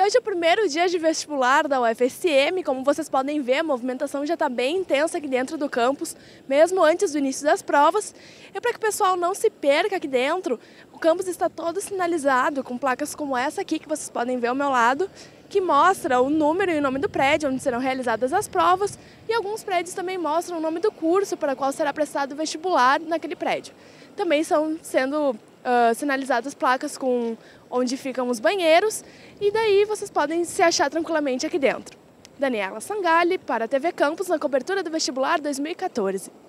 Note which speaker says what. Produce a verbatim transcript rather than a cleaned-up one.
Speaker 1: hoje é o primeiro dia de vestibular da U F S M. Como vocês podem ver, a movimentação já está bem intensa aqui dentro do campus, mesmo antes do início das provas. E para que o pessoal não se perca aqui dentro, o campus está todo sinalizado com placas como essa aqui, que vocês podem ver ao meu lado, que mostra o número e o nome do prédio onde serão realizadas as provas, e alguns prédios também mostram o nome do curso para o qual será prestado o vestibular naquele prédio. Também estão sendo uh, sinalizadas placas com onde ficam os banheiros, e daí vocês podem se achar tranquilamente aqui dentro. Daniela Sangalli para a T V Campus, na cobertura do vestibular dois mil e quatorze.